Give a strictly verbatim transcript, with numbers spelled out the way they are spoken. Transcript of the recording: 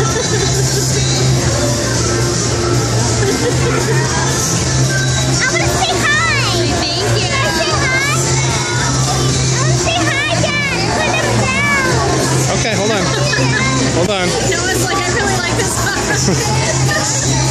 want to say hi. Thank you. Can I say hi? I want to say hi, Dad. Put him down. Okay, hold on. Hold on. Noah's like, I really like this part.